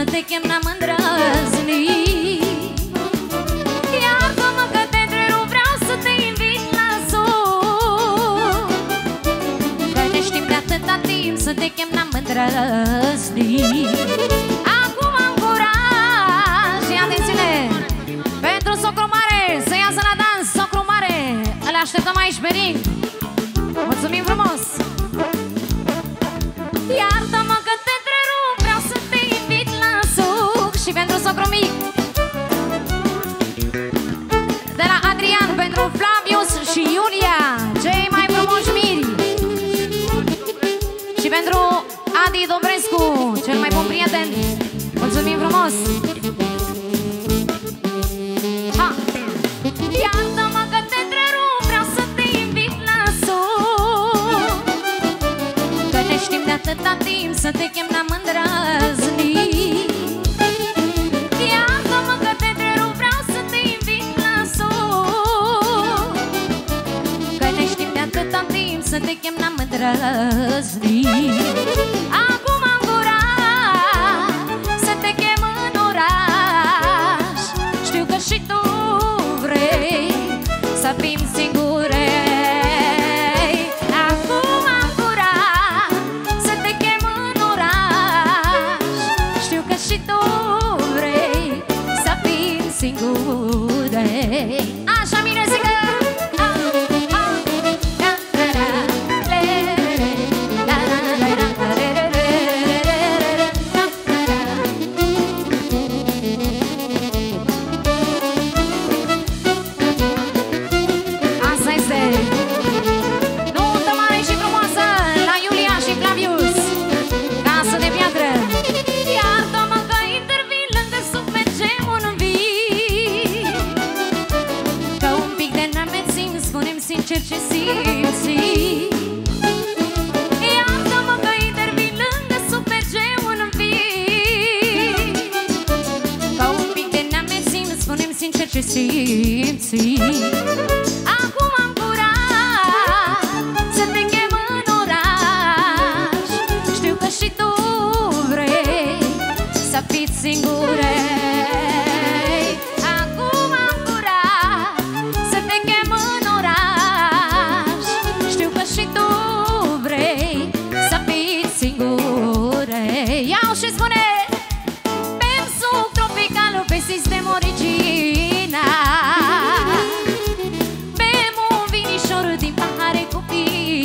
te chem n-am îndrăznit. Iartă-mă că te întrerup, vreau să te invit la sol, că ne știm de atâta timp, să te chem n-am îndrăznit. Acum am curaj și atențiune pentru socru mare, să iasă la dans, socru mare. Îl așteptăm aici pe ring. Mulțumim frumos! Iartă-mă că te întrerup, vreau să te invit la suc. Și pentru socru mic, de la Adrian, pentru Flavius și Iulia, cei mai frumoși miri. Și pentru Adi Dobrescu, cel mai bun prieten. Mulțumim frumos! Ha! Iartă-mă că te întrerup, vreau să te invit la suc, că ne știm de atâta timp, să te chem n-am îndrăznit. Iartă-mă că te întrerup, vreau să te invit la suc, că ne știm de atâta timp, să te chem n-am îndrăznit. Acum am curaj să te chem în oraș, știu că și tu vrei să fim singure. Acum am curaj să te chem în oraș, știu că și tu vrei să fim singure. Așa bine zică! Sincer ce simți. Iartă-mă că intervin lângă sub mergem un vis, ca un pic de neamețim, spune-mi sincer ce simți. Acum am curaj să te chem în oraș, știu că și tu vrei să fiți singure. Iau și spune bem suc tropical pe sistem original, bem un vinișor din pahare cu pin.